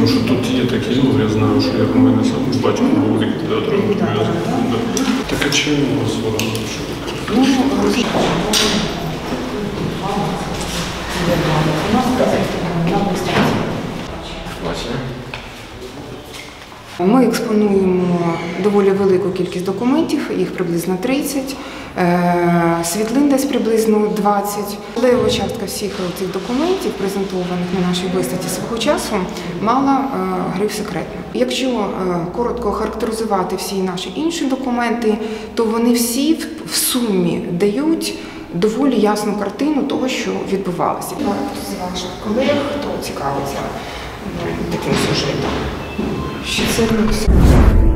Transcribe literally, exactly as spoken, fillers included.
Тому що тут є такі, ну, я знаю, що як у мене сам батько був ліквідатором. Так а чому у вас вона? Ну, ми експонуємо доволі велику кількість документів, їх приблизно тридцять, світлин десь приблизно двадцять. Важлива частка всіх цих документів, презентованих на нашій виставці свого часу, мала гриф «секретно». Якщо коротко характеризувати всі наші інші документи, то вони всі в сумі дають доволі ясну картину того, що відбувалося. Хто з ваших колег, хто цікавиться таким сюжетом? Що це